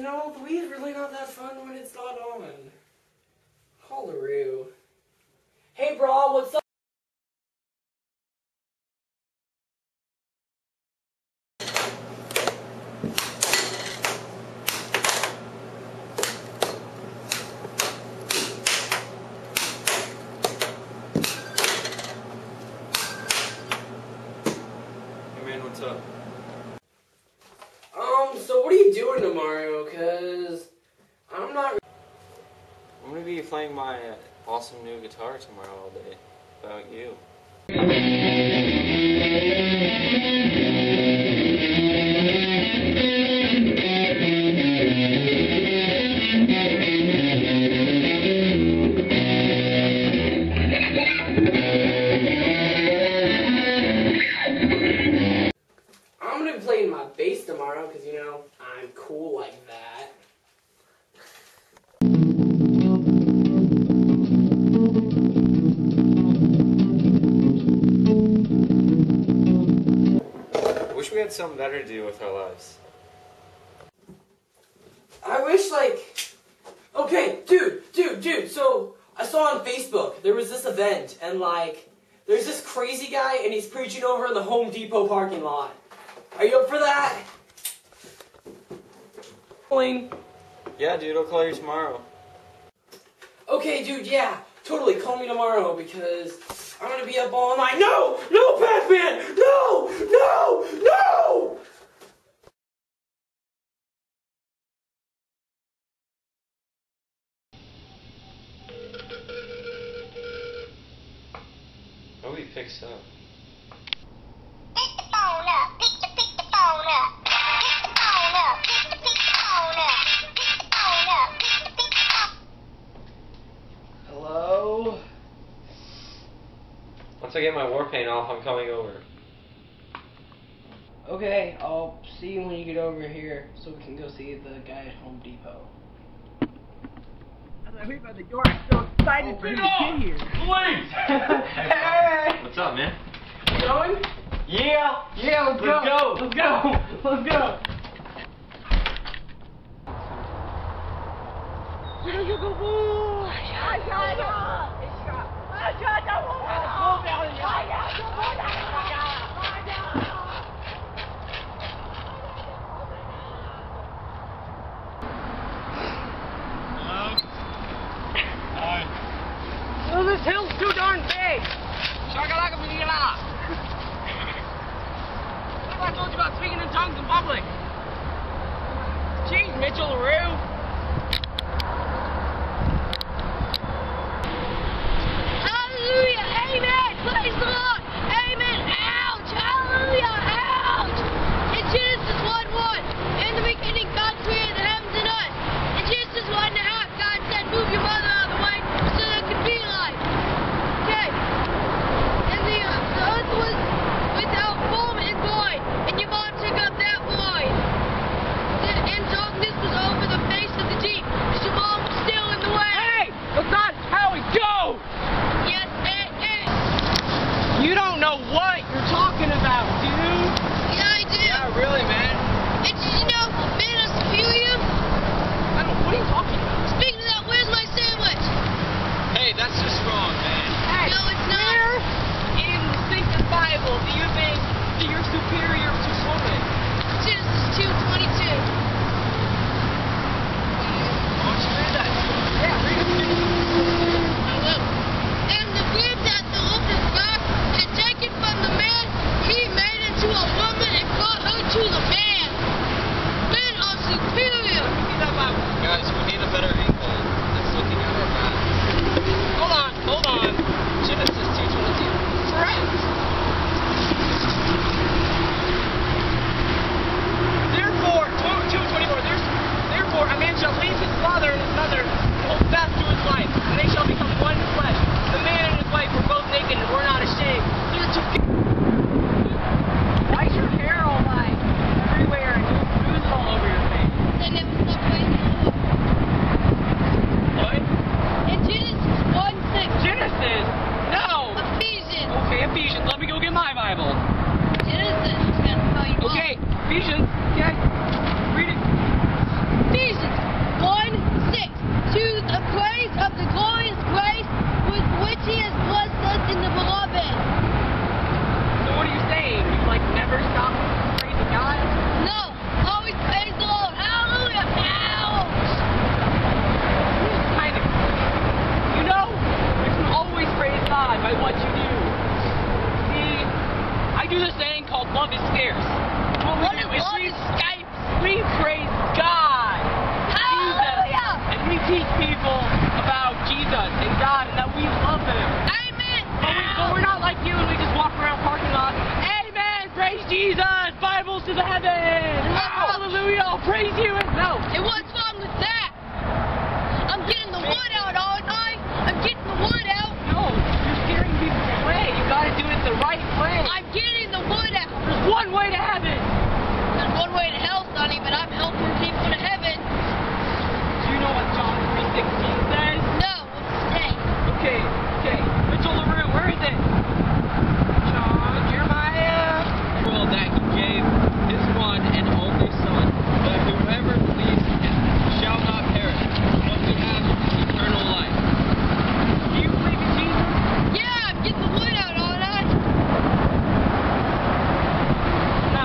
you know, the Wii's really not that fun when it's not on. Hollaroo. Hey, bro, what's up? Hey man, what's up? So what are you doing tomorrow? Cause I'm not. I'm gonna be playing my awesome new guitar tomorrow all day. How about you? I'm gonna be playing my bass tomorrow, cause you know I'm cool like that. I wish we had something better to do with our lives. I wish, like, okay, dude, so I saw on Facebook, there was this event, and like, there's this crazy guy, and he's preaching over in the Home Depot parking lot. Are you up for that? Yeah, dude, I'll call you tomorrow. Okay, dude, yeah, totally, call me tomorrow, because I'm gonna be up all night. No, Batman, no! Nobody picks up. Pick the phone up, pick the phone up. Pick the phone up, pick the phone up. Pick the phone up, pick the phone. Hello? Once I get my war paint off, I'm coming over. Okay, I'll see you when you get over here, so we can go see the guy at Home Depot. As I heard by the door, I'm so excited for him to get here. Please! Hey! What's up, man? Going? Yeah, let's go. Let's go. Oh, this hill's too darn big. Shakalaka Manila. What have I told you about speaking in tongues in public? Jeez, Mitchell LaRue. Hallelujah, amen, praise the Lord, amen, ouch, hallelujah, ouch. In Genesis 1:1, in the beginning God created the heavens and earth. In Genesis 1:5, God said, move your mother out of the way so there could be life. Okay, and the earth was without form and void, and your mom took up that void. And darkness was over the face of the deep, because your mom was still in the way. Hey, that's not how it goes. Yes, it is. You don't know what you're talking about, dude. Yeah, I do. Yeah, really, man. And did you know men are superior? I don't. What are you talking about? Speaking of that, where's my sandwich? Hey, that's just wrong, man. Hey, No, it's not. where in the stinking Bible do you think that you're superior to women? Genesis 2:22. Why don't you read that? Yeah, read it. I will. And the rib that the Lord his God had taken from the man, he made into a woman and brought her to the man. Men are superior. Read that Bible. Guys, we need a better angle that's looking at our back. Hold on. Genesis 2:22. Correct. Therefore, to love is scarce. What is love is scarce? We praise God. Hallelujah. And we teach people about Jesus and God and that we love Him. Amen. But we're not like you and we just walk around parking lots. Amen. Praise Jesus. Bibles to the heavens. Hallelujah. I'll praise you. No. And what's wrong with that? I'm getting the wood out all night. I'm getting the wood out. No. You're scaring people away. You got to do it the right way. I'm getting the wood out. There's one way to heaven. There's one way to hell, Sonny, but I'm helping people to heaven. Do you know what John 3:16 says? No, what's it say? Okay. Mitchell LaRue, where is it? John, Jeremiah. Well, that He gave His one and only Son, that whoever believes in Him shall not perish, but to have eternal life. Do you believe in Jesus? Yeah, I'm getting the wood out all night. No.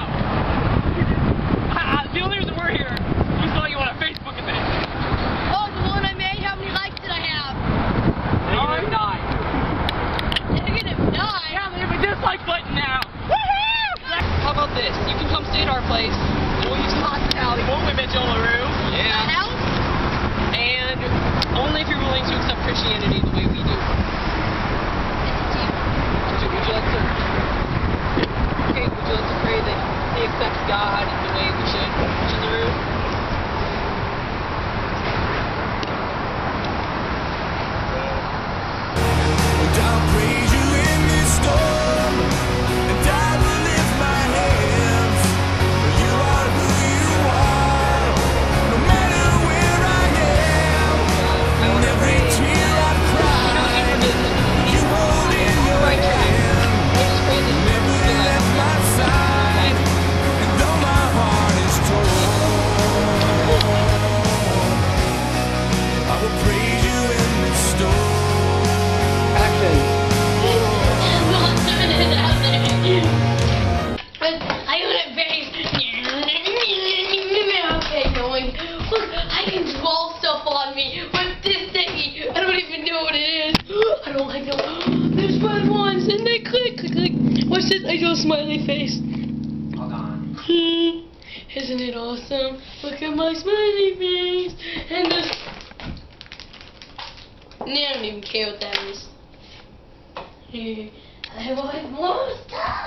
The only reason we're here, we saw you on a Facebook event. Oh, the one I made? How many likes did I have? Negative 9. Negative 9. Yeah, they have a dislike button now. Woohoo! How about this? You can come stay at our place, and we'll use hospitality, won't we, Mitchell LaRue? What else? And only if you're willing to accept Christianity the way we do. Would you like to? Okay, would you like to pray that He accepts God the way we should, Mitchell LaRue? I'll praise you in this storm, and I will lift my hands. You are who you are, no matter where I am. And every tear I've cried, you hold in your hand. Never left my side, and though my heart is torn, I will praise you in this storm. I got a face. Okay, going. Look, I can draw stuff on me with this thingy. I don't even know what it is. I don't like them. There's red ones, and they click. Watch this. I draw a smiley face. Hold on. Isn't it awesome? Look at my smiley face. And this. I don't even care what that is. I want more stuff.